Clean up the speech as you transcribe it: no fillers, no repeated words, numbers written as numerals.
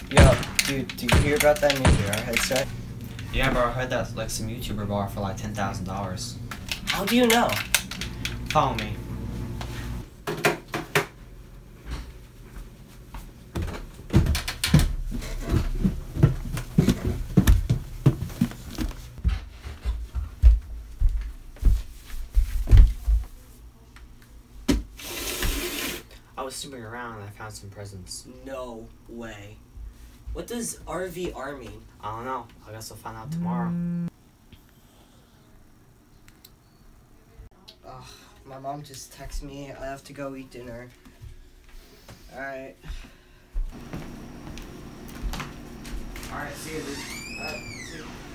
Yo, dude, did you hear about that new VR headset? Yeah, bro, I heard that like some YouTuber bought it for like $10,000. How do you know? Follow me. I was snooping around and I found some presents. No way. What does RVR mean? I don't know. I guess I'll find out tomorrow. Ugh, my mom just texted me. I have to go eat dinner. Alright. Alright, see you, dude. Alright, see you.